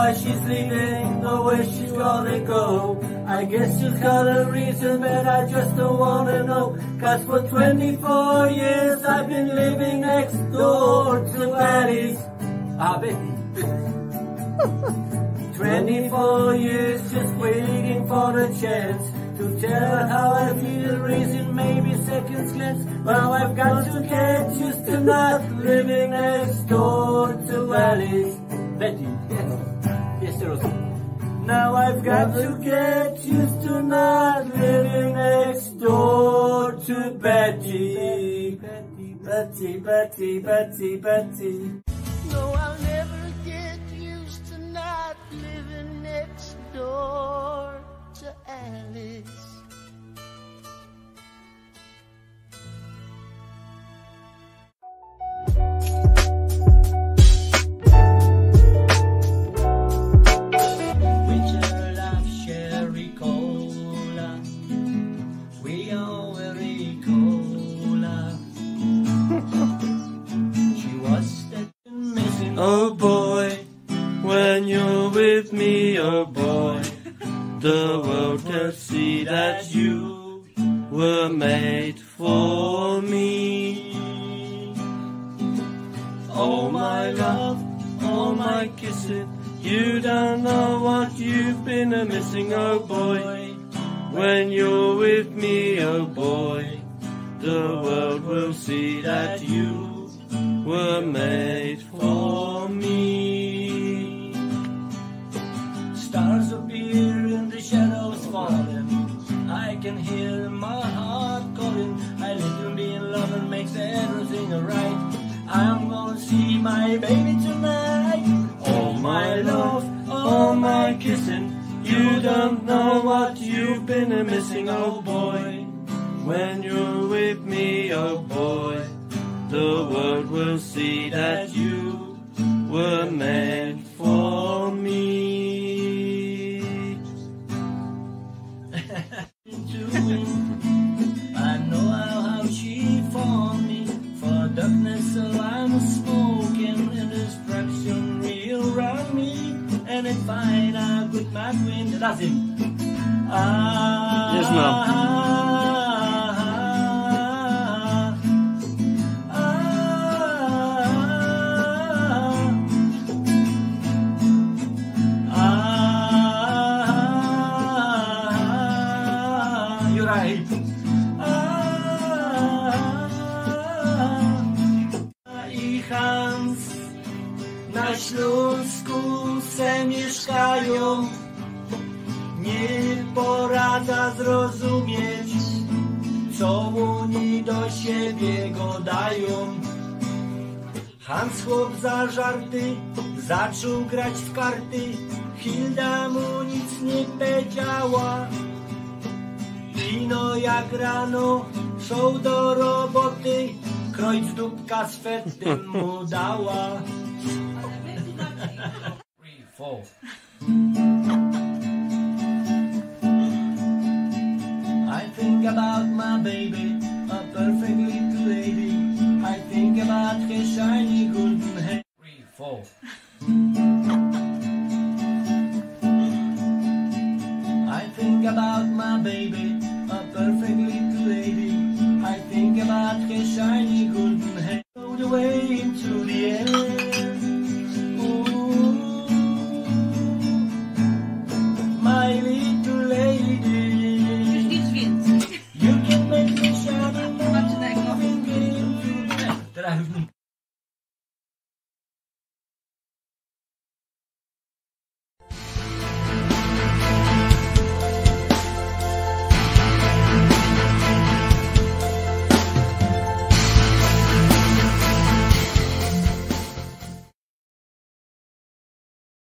why she's leaving or where she's gonna go. I guess she's got a reason, but I just don't wanna know. Cause for 24 years I've been living next door to Betty's. Betty. 24 years just waiting for the chance to tell her how I feel, raising maybe seconds glance. Well, I've got to get used to not living next door to Alice. Betty. Yes, Rosie. Now I've got to get used to not living next door to Betty. Betty, Betty, Betty, Betty. No, I'll never get used to not living next door to Alice. Oh boy, when you're with me, oh boy, the world can see that you were made for me. Oh my love, oh my kissing, you don't know what you've been missing, oh boy. When you're with me, oh boy, the world will see that you were made for me. Stars appear and the shadows falling. I can hear my heart calling. I let you be in love and makes everything alright. I'm gonna see my baby tonight. Oh my love, oh my kissing, you don't know what you've been missing, oh boy. When you're with me, oh boy, the world will see that you were meant for me. I know how she formed me. For darkness, so I'm smoking, and destruction real around me. And if I with my twin, that's it. Yes, ma'am. I Hans na Śląsku se mieszkają, nie poradza zrozumieć, co oni do siebie gadają. Hans chłop za żarty zaczął grać w karty, Hilda mu nic nie powiedziała. Ino jak rano szł do roboty, krojc dupka z fetym mu dała. 3, 4. I think about my baby, a perfect little lady. I think about her shiny golden hair. 3, 4. I think about my baby, a perfect little lady. I think about her shiny golden hair. Rode away into